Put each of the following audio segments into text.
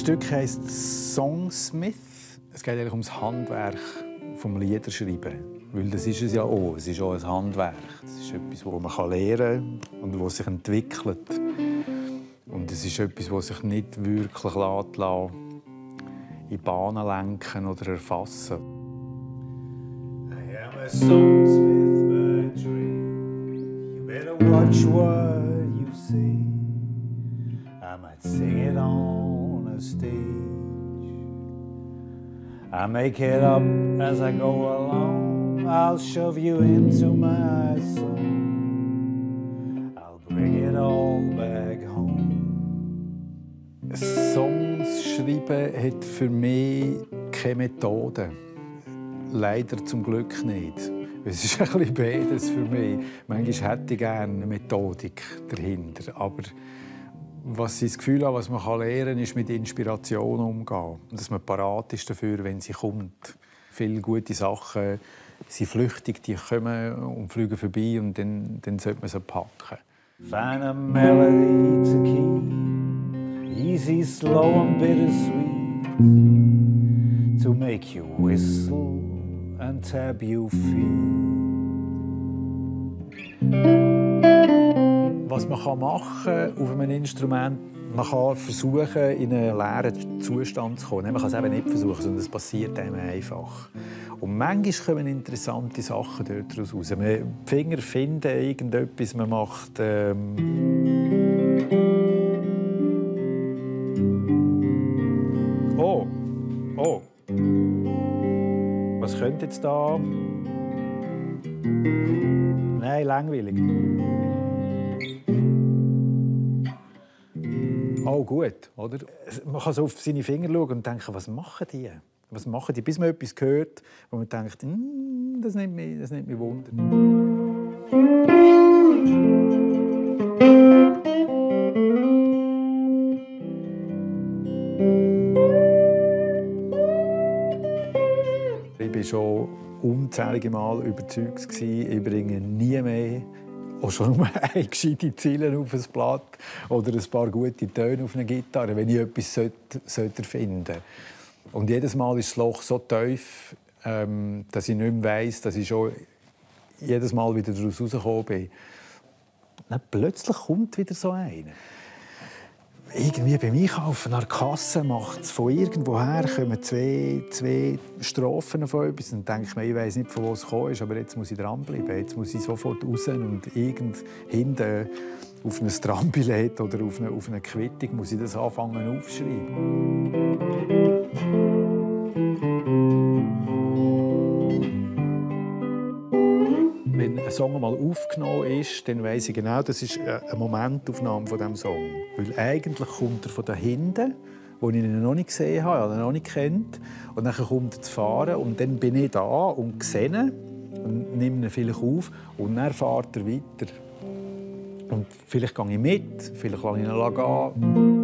Stück heisst Songsmith. Es geht eigentlich ums Handwerk vom Liederschreiben. Weil das ist es ja auch. Es ist auch ein Handwerk. Es ist etwas, das man lernen kann und das sich entwickelt. Und es ist etwas, das sich nicht wirklich in Bahnen lenken oder erfassen. I am a songsmith by trade. You better watch what you say. I might sing it on a stage. I make it up as I go along. I'll shove you into my song. I'll bring it all back home. Songs schreiben hat für mich keine Methode. Leider zum Glück nicht. Es ist ein bisschen beides für mich. Manchmal hätte ich gerne eine Methodik dahinter. Aber was ich das Gefühl habe, was man lernen kann, ist mit Inspiration umgehen. Und dass man parat ist dafür, wenn sie kommt. Viele gute Sachen sind flüchtig, die kommen und fliegen vorbei und dann sollte man sie packen. Find a melody to keep, easy, slow and bittersweet, to make you whistle and tap your feet. Was man machen kann auf einem Instrument, man kann versuchen, in einen leeren Zustand zu kommen. Man kann es eben nicht versuchen, sondern es passiert einem einfach. Und manchmal kommen interessante Sachen daraus raus. Die Finger finden irgendetwas, man macht Oh! Was könnte jetzt da? Nein, langweilig. Oh, gut, oder? Man kann so auf seine Finger schauen und denken, was machen die? Was machen die? Bis man etwas hört, wo man denkt, das nimmt mich Wunder. Ich war schon unzählige Mal überzeugt, ich bringe nie mehr auch schon nur eine gescheite Ziele auf ein Blatt oder ein paar gute Töne auf eine Gitarre, wenn ich etwas erfinden sollte. Und jedes Mal ist das Loch so tief, dass ich nicht mehr weiss, dass ich schon jedes Mal wieder daraus rausgekommen bin. Dann plötzlich kommt wieder so einer. Irgendwie beim Einkaufen an der Kasse macht es von irgendwoher kommen zwei Strophen von etwas. Und denke ich mir, ich weiss nicht, von wo es gekommen ist, aber jetzt muss ich dranbleiben. Jetzt muss ich sofort raus und hinten auf ein Trambillett oder auf eine Quittung muss ich das anfangen aufschreiben. Wenn ein Song mal aufgenommen ist, dann weiss ich genau, das ist eine Momentaufnahme von diesem Song. Weil eigentlich kommt er von da hinten, wo ich ihn noch nicht gesehen habe, oder noch nicht kennt. Und dann kommt er zu fahren und dann bin ich da und sehe ihn und nehme ihn vielleicht auf und dann fährt er weiter. Und vielleicht gehe ich mit, vielleicht lasse ich ihn gehen.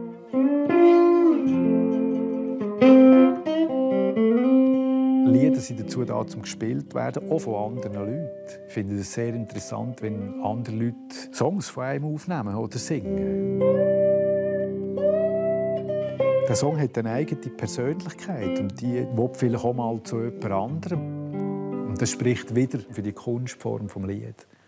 Lieder sind dazu da, um gespielt werden, auch von anderen Leuten. Ich finde es sehr interessant, wenn andere Leute Songs von einem aufnehmen oder singen. Der Song hat eine eigene Persönlichkeit und die will vielleicht auch mal zu jemand anderem. Und das spricht wieder für die Kunstform des Liedes.